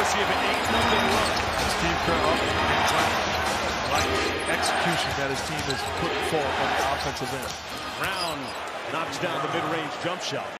courtesy of an 8-0 run. Steve Kerr up and playing. Like execution that his team has put forward on the offensive end. Brown knocks down the mid-range jump shot.